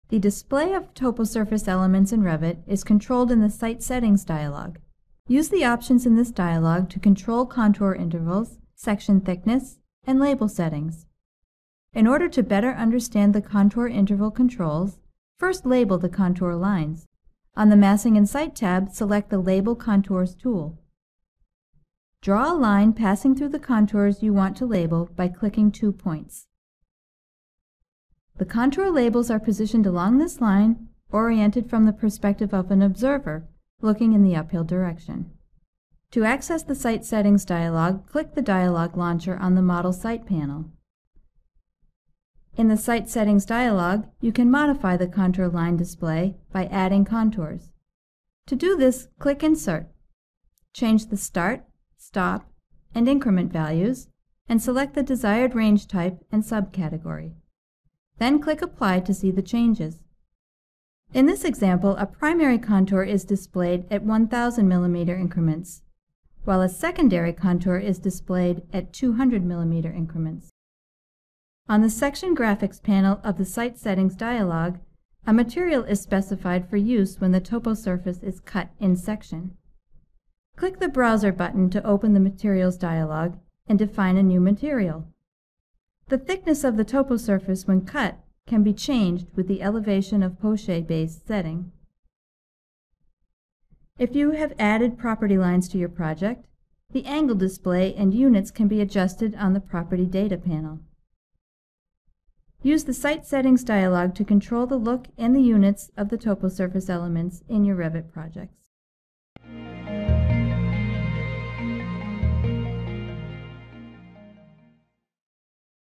The display of toposurface elements in Revit is controlled in the Site Settings dialog. Use the options in this dialog to control contour intervals, section thickness, and label settings. In order to better understand the contour interval controls, first label the contour lines. On the Massing and Site tab, select the Label Contours tool. Draw a line passing through the contours you want to label by clicking 2 points. The contour labels are positioned along this line, oriented from the perspective of an observer, looking in the uphill direction. To access the Site Settings dialog, click the dialog launcher on the Model Site panel. In the Site Settings dialog, you can modify the contour line display by adding contours. To do this, click Insert. Change the Start, Stop, and Increment values, and select the desired range type and subcategory. Then click Apply to see the changes. In this example, a primary contour is displayed at 1000 mm increments, while a secondary contour is displayed at 200 mm increments. On the Section Graphics panel of the Site Settings dialog, a material is specified for use when the toposurface is cut in section. Click the Browser button to open the Materials dialog and define a new material. The thickness of the toposurface when cut can be changed with the elevation of pochette base setting. If you have added property lines to your project, the angle display and units can be adjusted on the Property Data panel. Use the Site Settings dialog to control the look and the units of the toposurface elements in your Revit projects.